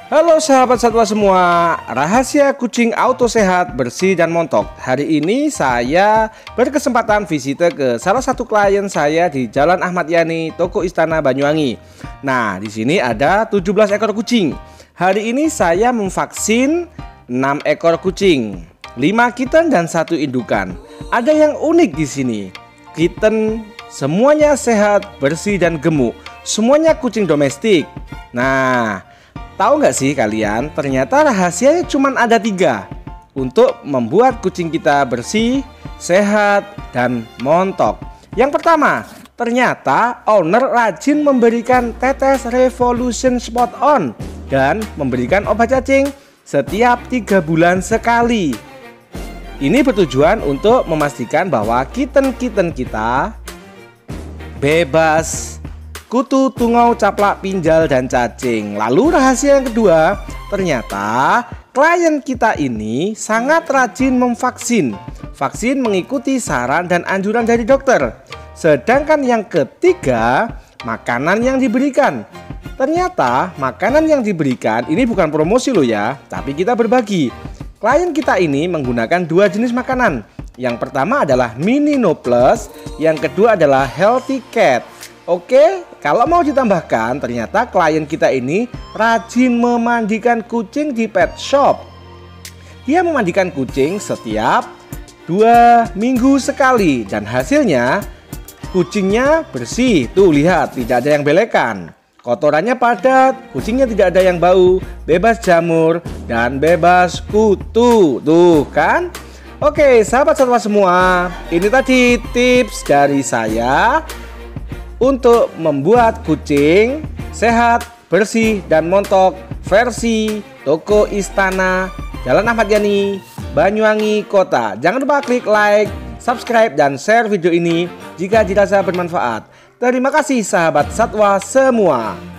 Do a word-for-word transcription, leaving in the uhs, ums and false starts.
Halo sahabat satwa semua, rahasia kucing auto sehat, bersih dan montok. Hari ini saya berkesempatan visite ke salah satu klien saya di Jalan Ahmad Yani, Toko Istana Banyuwangi. Nah, di sini ada tujuh belas ekor kucing. Hari ini saya memvaksin enam ekor kucing, lima kitten dan satu indukan. Ada yang unik di sini. Kitten semuanya sehat, bersih dan gemuk. Semuanya kucing domestik. Nah, tahu nggak sih kalian, ternyata rahasianya cuma ada tiga untuk membuat kucing kita bersih, sehat, dan montok. Yang pertama, ternyata owner rajin memberikan tetes Revolution Spot On dan memberikan obat cacing setiap tiga bulan sekali. Ini bertujuan untuk memastikan bahwa kitten-kitten kita bebas kutu, tungau, caplak, pinjal, dan cacing. Lalu rahasia yang kedua, ternyata klien kita ini sangat rajin memvaksin. Vaksin mengikuti saran dan anjuran dari dokter. Sedangkan yang ketiga, makanan yang diberikan. Ternyata makanan yang diberikan ini bukan promosi loh ya, tapi kita berbagi. Klien kita ini menggunakan dua jenis makanan. Yang pertama adalah Mini No Plus, yang kedua adalah Healthy Cat. Oke, kalau mau ditambahkan, ternyata klien kita ini rajin memandikan kucing di pet shop. Dia memandikan kucing setiap dua minggu sekali dan hasilnya kucingnya bersih. Tuh lihat, tidak ada yang belekan. Kotorannya padat, kucingnya tidak ada yang bau, bebas jamur dan bebas kutu. Tuh kan? Oke, sahabat satwa semua, ini tadi tips dari saya untuk membuat kucing sehat, bersih, dan montok versi Toko Istana Jalan Ahmad Yani, Banyuwangi Kota. Jangan lupa klik like, subscribe, dan share video ini jika dirasa bermanfaat. Terima kasih sahabat satwa semua.